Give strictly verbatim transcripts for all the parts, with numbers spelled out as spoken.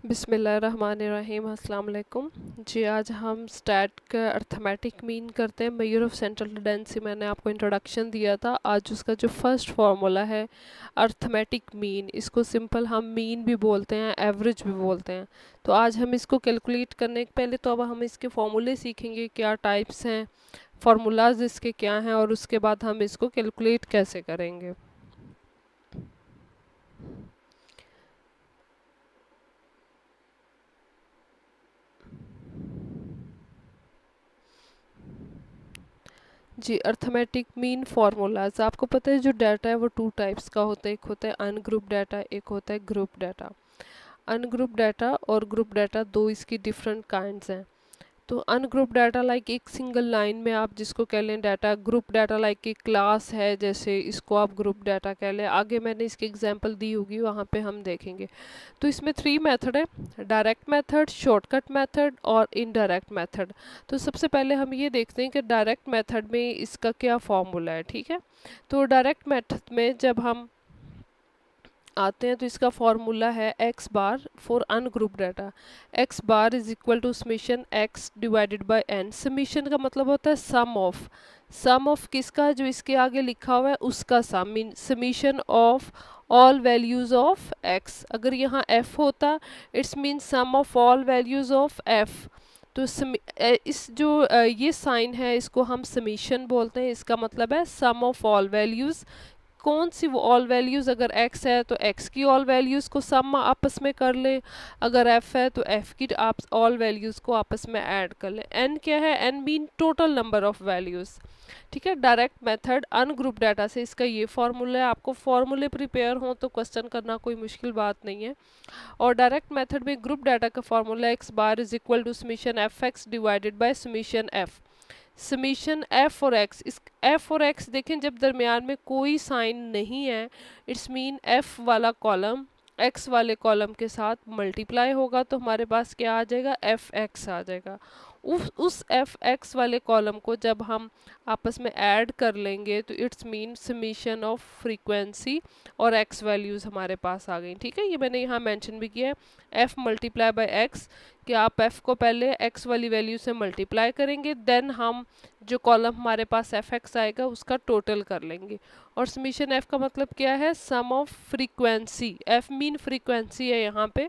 बिस्मिल्लाहिर्रहमानिर्रहीम अस्सलाम वालेकुम जी। आज हम स्टैट का अर्थमेटिक मीन करते हैं। मेजर ऑफ सेंट्रल टेंडेंसी मैंने आपको इंट्रोडक्शन दिया था। आज उसका जो फर्स्ट फार्मूला है अर्थमेटिक मीन, इसको सिंपल हम मीन भी बोलते हैं, एवरेज भी बोलते हैं। तो आज हम इसको कैलकुलेट करने के पहले तो अब हम इसके फार्मूले सीखेंगे, क्या टाइप्स हैं, फार्मूलाज इसके क्या हैं, और उसके बाद हम इसको कैलकुलेट कैसे करेंगे। जी, अर्थमेटिक मीन फार्मूलाज आपको पता है जो डाटा है वो टू टाइप्स का होता है। एक होता है अनग्रुप डाटा, एक होता है ग्रुप डाटा। अनग्रुप डाटा और ग्रुप डाटा दो इसकी डिफरेंट काइंड्स हैं। तो अनग्रुप डाटा लाइक एक सिंगल लाइन में आप जिसको कह लें डाटा। ग्रुप डाटा लाइक एक क्लास है, जैसे इसको आप ग्रुप डाटा कह लें। आगे मैंने इसकी एग्जांपल दी होगी, वहाँ पे हम देखेंगे। तो इसमें थ्री मेथड है, डायरेक्ट मेथड, शॉर्टकट मेथड और इनडायरेक्ट मेथड। तो सबसे पहले हम ये देखते हैं कि डायरेक्ट मेथड में इसका क्या फॉर्मूला है। ठीक है, तो डायरेक्ट मेथड में जब हम आते हैं तो इसका फॉर्मूला है x bar for ungroup data. X bar is equal to summation x divided by n. Summation का मतलब होता है सम ऑफ, सम ऑफ किसका, जो इसके आगे लिखा हुआ है उसका sum, mean summation of all values of x. अगर यहाँ एफ होता it's mean sum of all values of f. तो इस जो ये साइन है इसको हम समीशन बोलते हैं। इसका मतलब है सम ऑफ ऑल वैल्यूज। कौन सी वो ऑल वैल्यूज़, अगर x है तो x की ऑल वैल्यूज़ को सम आपस में कर लें, अगर f है तो f की आप ऑल वैल्यूज़ को आपस में ऐड कर लें। n क्या है, n mean total number of values. ठीक है, डायरेक्ट मेथड अनग्रुप डाटा से इसका ये फार्मूला है। आपको फार्मूले प्रिपेयर हों तो क्वेश्चन करना कोई मुश्किल बात नहीं है। और डायरेक्ट मेथड में ग्रुप डाटा का formula x bar is equal to summation f x divided by summation f. Summation f और एक्स, इस एफ और एक्स देखें जब दरमियान में कोई साइन नहीं है, इट्स मीन एफ वाला कॉलम एक्स वाले कॉलम के साथ मल्टीप्लाई होगा तो हमारे पास क्या आ जाएगा, एफ एक्स आ जाएगा। उस उस एफ एक्स वाले कॉलम को जब हम आपस में ऐड कर लेंगे तो it's mean summation of frequency और एक्स वैल्यूज़ हमारे पास आ गई। ठीक है, ये मैंने यहाँ मेंशन भी किया है, एफ मल्टीप्लाई बाय एक्स, कि आप एफ को पहले एक्स वाली वैल्यू से मल्टीप्लाई करेंगे, देन हम जो कॉलम हमारे पास एफ एक्स आएगा उसका टोटल कर लेंगे। और समीशन एफ का मतलब क्या है, sum of frequency. F mean frequency है यहाँ पे,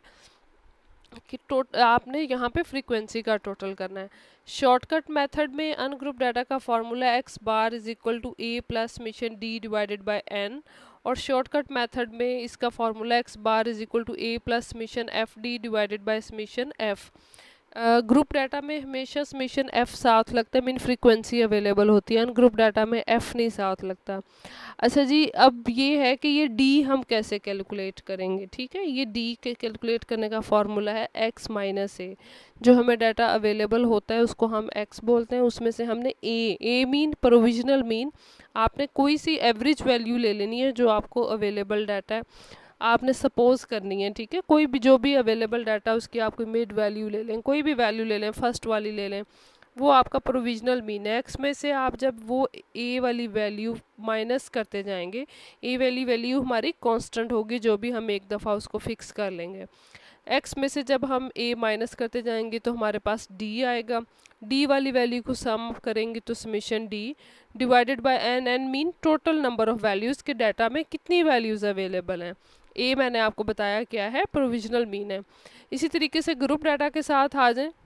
कि टोट आपने यहाँ पे फ्रीक्वेंसी का टोटल करना है। शॉर्टकट मेथड में अनग्रुप डाटा का formula x bar is equal to a plus summation d divided by n. और शॉर्टकट मेथड में इसका formula x bar is equal to a plus summation f d divided by summation f. Group data में हमेशा summation F साथ लगता है, mean frequency available होती है। ग्रुप डाटा में एफ नहीं साथ लगता। अच्छा जी, अब ये है कि ये डी हम कैसे कैलकुलेट करेंगे। ठीक है, ये डी के कैलकुलेट करने का फॉर्मूला है एक्स माइनस ए। जो हमें डाटा अवेलेबल होता है उसको हम एक्स बोलते हैं, उसमें से हमने a, a mean provisional mean, आपने कोई सी एवरेज वैल्यू ले लेनी है जो आपको अवेलेबल डाटा है, आपने सपोज करनी है। ठीक है, कोई भी जो भी अवेलेबल डाटा उसकी आप कोई मिड वैल्यू ले लें, कोई भी वैल्यू ले लें, फर्स्ट वाली ले लें, वो आपका प्रोविजनल मीन है। एक्स में से आप जब वो ए वाली वैल्यू माइनस करते जाएंगे, ए वाली वैल्यू हमारी कांस्टेंट होगी, जो भी हम एक दफ़ा उसको फिक्स कर लेंगे। एक्स में से जब हम ए माइनस करते जाएंगे तो हमारे पास डी आएगा। डी वाली वैल्यू को सम करेंगे तो summation d divided by n. N mean total number of values के डाटा में कितनी वैल्यूज़ अवेलेबल हैं। ए मैंने आपको बताया क्या है, प्रोविजनल मीन है। इसी तरीके से ग्रुप डाटा के साथ आ जाएं,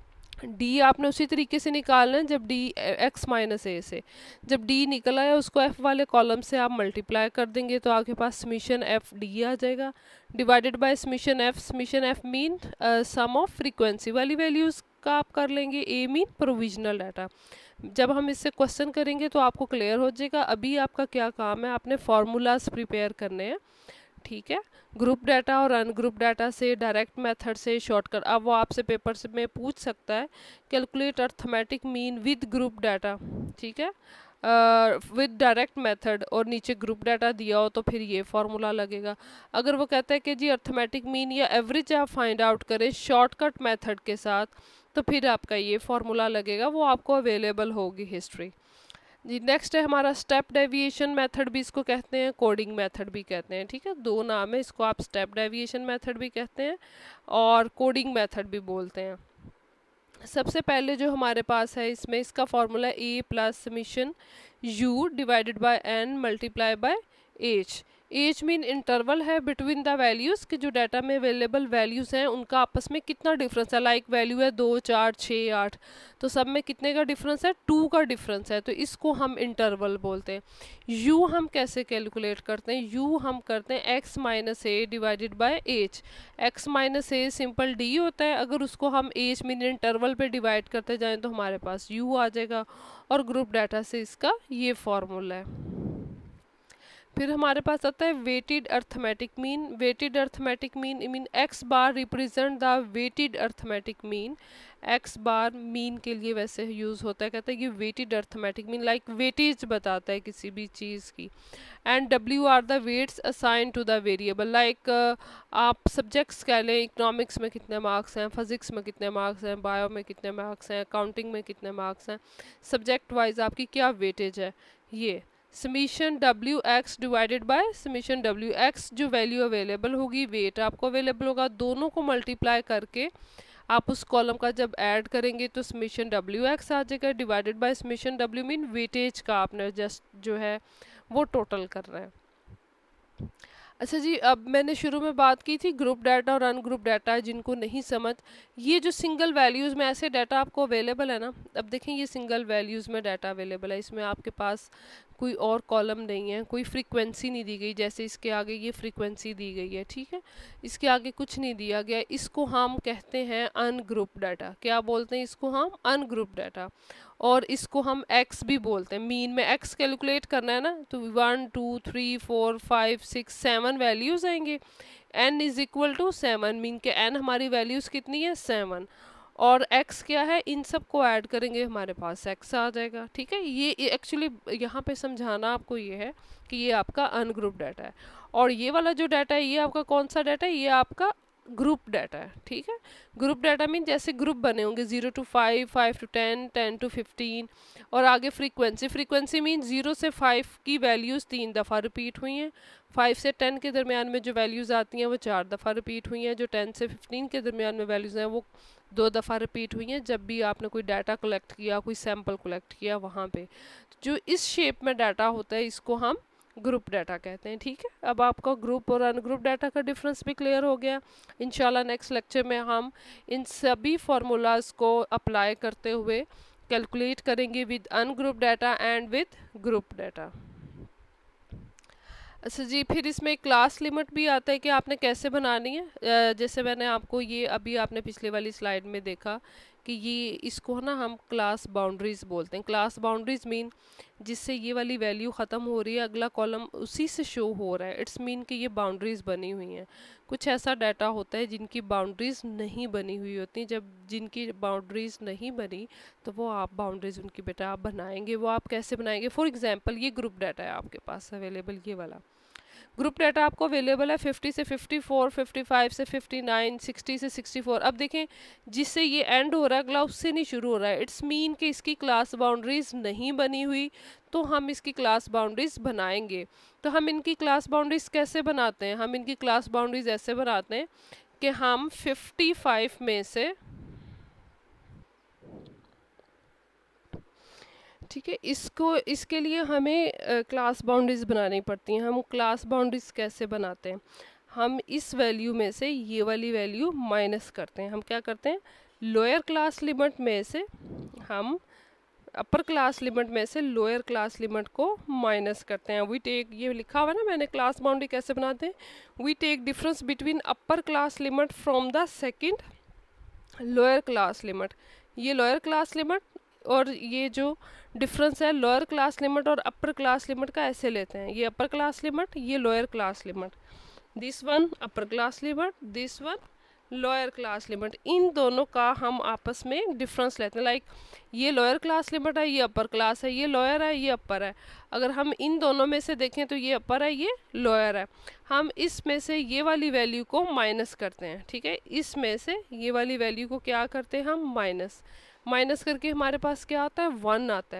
डी आपने उसी तरीके से निकालना है। जब डी एक्स माइनस ए से जब डी निकल आया उसको एफ वाले कॉलम से आप मल्टीप्लाई कर देंगे तो आपके पास समीशन एफ डी आ जाएगा divided by summation f. Summation f mean sum of frequency वाली वैल्यूज़ का आप कर लेंगे, ए मीन प्रोविजनल डाटा। जब हम इससे क्वेश्चन करेंगे तो आपको क्लियर हो जाएगा। अभी आपका क्या काम है, आपने फार्मूलाज प्रिपेयर करने हैं। ठीक है, ग्रुप डाटा और अनग्रुप डाटा से, डायरेक्ट मेथड से, शॉर्टकट। अब वो आपसे पेपर से में पूछ सकता है calculate arithmetic mean with group data. ठीक है, विद डायरेक्ट मेथड, और नीचे ग्रुप डाटा दिया हो तो फिर ये फार्मूला लगेगा। अगर वो कहता है कि जी अर्थमेटिक मीन या एवरेज आप फाइंड आउट करें शॉर्टकट मेथड के साथ, तो फिर आपका ये फार्मूला लगेगा, वो आपको अवेलेबल होगी हिस्ट्री। जी नेक्स्ट है हमारा स्टेप डेविएशन मेथड, भी इसको कहते हैं, कोडिंग मेथड भी कहते हैं, ठीक है, दो नाम है, इसको आप स्टेप डेविएशन मेथड भी कहते हैं और कोडिंग मेथड भी बोलते हैं। सबसे पहले जो हमारे पास है इसमें इसका formula a plus summation u divided by n multiply by h. H mean interval है बिटवीन द वैल्यूज़ कि जो डाटा में अवेलेबल वैल्यूज़ हैं उनका आपस में कितना डिफरेंस है। लाइक वैल्यू है दो, चार, छः, आठ, तो सब में कितने का डिफरेंस है, टू का डिफरेंस है, तो इसको हम इंटरवल बोलते हैं। यू हम कैसे कैलकुलेट करते हैं, यू हम करते हैं x minus a divided by h. X minus a simple d होता है, अगर उसको हम एच मीन इंटरवल पे डिवाइड करते जाएं तो हमारे पास यू आ जाएगा, और ग्रुप डाटा से इसका ये फॉर्मूला है। फिर हमारे पास आता है weighted arithmetic mean. Weighted arithmetic mean mean x bar represent the weighted arithmetic mean. X bar mean के लिए वैसे यूज़ होता है, कहता है कि weighted arithmetic mean like weightage बताता है किसी भी चीज़ की। एंड डब्ल्यू are the weights assign to the variable. Like आप सब्जेक्ट्स कह लें, इकोनॉमिक्स में कितने मार्क्स हैं, फिजिक्स में कितने मार्क्स हैं, बायो में कितने मार्क्स हैं, अकाउंटिंग में कितने मार्क्स हैं, सब्जेक्ट वाइज आपकी क्या वेटेज है। ये summation W X divided by summation W X, जो वैल्यू अवेलेबल होगी, वेट आपको अवेलेबल होगा, दोनों को मल्टीप्लाई करके आप उस कॉलम का जब ऐड करेंगे तो समीशन डब्ल्यू एक्स आ जाएगा, डिवाइडेड बाय समीशन डब्ल्यू मीन वेटेज का आपने जस्ट जो है वो टोटल करना है। अच्छा जी, अब मैंने शुरू में बात की थी ग्रुप डाटा और अनग्रुप डाटा, जिनको नहीं समझ, ये जो सिंगल वैल्यूज़ में ऐसे डाटा आपको अवेलेबल है ना, अब देखें ये सिंगल वैल्यूज़ में डाटा अवेलेबल है, इसमें आपके पास कोई और कॉलम नहीं है, कोई फ्रीक्वेंसी नहीं दी गई, जैसे इसके आगे ये फ्रीक्वेंसी दी गई है, ठीक है, इसके आगे कुछ नहीं दिया गया, इसको हम कहते हैं अनग्रुप डाटा। क्या बोलते हैं इसको हम, अनग्रुप डाटा। और इसको हम एक्स भी बोलते हैं। मीन में एक्स कैलकुलेट करना है ना, तो one two three four five six seven values आएंगे, n is equal to seven, mean के एन हमारी वैल्यूज़ कितनी है, सेवन, और x क्या है, इन सब को ऐड करेंगे हमारे पास x आ जाएगा, ठीक है। ये एक्चुअली यहाँ पे समझाना आपको ये है कि ये आपका अनग्रुप डाटा है, और ये वाला जो डाटा है ये आपका कौन सा डाटा है, ये आपका ग्रुप डाटा है, ठीक है। ग्रुप डाटा मीन जैसे ग्रुप बने होंगे zero to five, five to ten, ten to fifteen, और आगे फ्रीक्वेंसी। फ्रीक्वेंसी मीन जीरो से फाइव की वैल्यूज़ तीन दफ़ा रिपीट हुई हैं, फाइव से टेन के दरमियान में जो वैल्यूज़ आती हैं वो चार दफ़ा रिपीट हुई हैं, जो टेन से फिफ्टीन के दरमियान में वैल्यूज़ हैं वो दो दफ़ा रिपीट हुई हैं, जब भी आपने कोई डाटा कलेक्ट किया, कोई सैम्पल कलेक्ट किया वहाँ पे। तो जो इस शेप में डाटा होता है इसको हम ग्रुप डाटा कहते हैं, ठीक है। अब आपका ग्रुप और अनग्रुप डाटा का डिफरेंस भी क्लियर हो गया। इंशाल्लाह नेक्स्ट लेक्चर में हम इन सभी फार्मूलाज को अप्लाई करते हुए कैलकुलेट करेंगे with ungroup data and with group data. अच्छा जी, फिर इसमें क्लास लिमिट भी आता है कि आपने कैसे बनानी है। जैसे मैंने आपको ये अभी आपने पिछले वाली स्लाइड में देखा कि ये इसको ना हम क्लास बाउंड्रीज बोलते हैं। क्लास बाउंड्रीज मीन जिससे ये वाली वैल्यू ख़त्म हो रही है, अगला कॉलम उसी से शो हो रहा है, इट्स मीन कि ये बाउंड्रीज बनी हुई हैं। कुछ ऐसा डाटा होता है जिनकी बाउंड्रीज नहीं बनी हुई होती, जब जिनकी बाउंड्रीज नहीं बनी तो वो आप बाउंड्रीज उनकी बेटा आप बनाएंगे। वो आप कैसे बनाएंगे, फॉर एग्जांपल ये ग्रुप डाटा है आपके पास अवेलेबल, ये वाला ग्रुप डाटा आपको अवेलेबल है फिफ्टी से फिफ्टी फोर, फिफ्टी फाइव से फिफ्टी नाइन, सिक्सटी से सिक्सटी फोर। अब देखें जिससे ये एंड हो रहा है अगला उससे नहीं शुरू हो रहा है, इट्स मीन कि इसकी क्लास बाउंड्रीज नहीं बनी हुई, तो हम इसकी क्लास बाउंड्रीज बनाएंगे। तो हम इनकी क्लास बाउंड्रीज कैसे बनाते हैं, हम इनकी क्लास बाउंड्रीज ऐसे बनाते हैं कि हम फिफ्टी फाइव में से, ठीक है, इसको इसके लिए हमें क्लास बाउंड्रीज बनानी पड़ती हैं। हम क्लास बाउंड्रीज कैसे बनाते हैं, हम इस वैल्यू में से ये वाली वैल्यू माइनस करते हैं। हम क्या करते हैं, लोअर क्लास लिमिट में से हम अपर क्लास लिमिट में से लोअर क्लास लिमिट को माइनस करते हैं। वी टेक, ये लिखा हुआ है ना मैंने क्लास बाउंड्री कैसे बनाते हैं, we take difference between upper class limit from the second lower class limit. ये लोअर क्लास लिमिट और ये जो डिफरेंस है लोअर क्लास लिमिट और अपर क्लास लिमिट का ऐसे लेते हैं, ये अपर क्लास लिमिट, ये lower class limit, this one upper class limit, this one lower class limit, इन दोनों का हम आपस में डिफरेंस लेते हैं। लाइक ये लोअर क्लास लिमिट है, ये अपर क्लास है, ये लोअर है, ये अपर है। अगर हम इन दोनों में से देखें तो ये अपर है, ये लोअर है। हम इसमें से ये वाली वैल्यू को माइनस करते हैं, ठीक है, इसमें से ये वाली वैल्यू को क्या करते हैं हम माइनस, माइनस करके हमारे पास क्या आता है, वन आता है।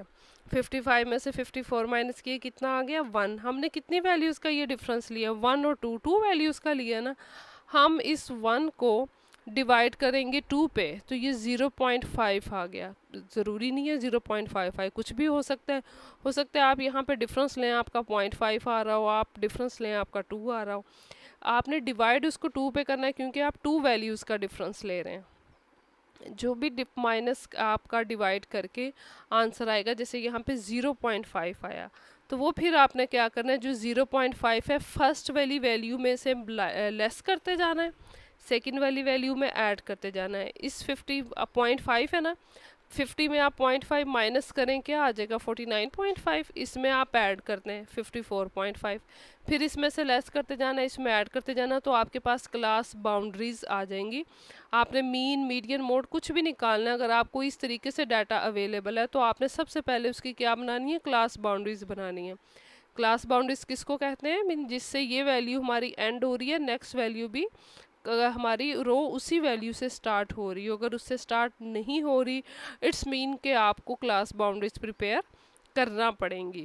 फिफ्टी फाइव में से फिफ्टी फोर माइनस किए कितना आ गया वन। हमने कितनी वैल्यूज़ का ये डिफरेंस लिया, वन और टू, टू वैल्यूज़ का लिया ना। हम इस वन को डिवाइड करेंगे टू पे तो ये ज़ीरो पॉइंट फाइव आ गया। ज़रूरी नहीं है ज़ीरो पॉइंट फाइव फाइव, कुछ भी हो सकता है। हो सकता है आप यहाँ पे डिफरेंस लें आपका पॉइंट फाइव आ रहा हो, आप डिफरेंस लें आपका टू आ रहा हो। आपने डिवाइड उसको टू पे करना है क्योंकि आप टू वैल्यूज़ का डिफरेंस ले रहे हैं। जो भी डिप माइनस आपका डिवाइड करके आंसर आएगा, जैसे यहाँ पे ज़ीरो पॉइंट फाइव आया तो वो फिर आपने क्या करना है, जो ज़ीरो पॉइंट फाइव है फर्स्ट वाली वैल्यू में से लेस करते जाना है, सेकंड वाली वैल्यू में ऐड करते जाना है। इस फिफ्टी पॉइंट फाइव है ना, फिफ्टी में आप पॉइंट फाइव माइनस करें क्या आ जाएगा फोर्टी नाइन पॉइंट फाइव, इसमें आप ऐड करते हैं फिफ्टी फोर पॉइंट फाइव, फिर इसमें से लेस करते जाना, इसमें ऐड करते जाना, तो आपके पास क्लास बाउंड्रीज आ जाएंगी। आपने मीन मीडियन मोड कुछ भी निकालना है। अगर आपको इस तरीके से डाटा अवेलेबल है तो आपने सबसे पहले उसकी क्या बनानी है, क्लास बाउंड्रीज बनानी है। क्लास बाउंड्रीज किसको कहते हैं, मीन जिससे ये वैल्यू हमारी एंड हो रही है, नेक्स्ट वैल्यू भी अगर हमारी रो उसी वैल्यू से स्टार्ट हो रही हो, अगर उससे स्टार्ट नहीं हो रही इट्स मीन के आपको क्लास बाउंड्रीज प्रिपेयर करना पड़ेंगी।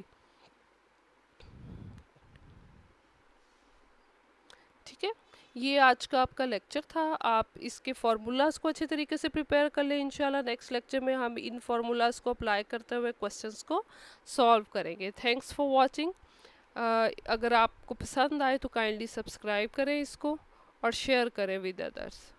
ठीक है, ये आज का आपका लेक्चर था। आप इसके फार्मूलाज को अच्छे तरीके से प्रिपेयर कर लें। इंशाल्लाह नेक्स्ट लेक्चर में हम इन फार्मूलाज को अप्लाई करते हुए क्वेश्चंस को सॉल्व करेंगे। Thanks for watching. अगर आपको पसंद आए तो काइंडली सब्सक्राइब करें इसको और शेयर करें विद अदर्स।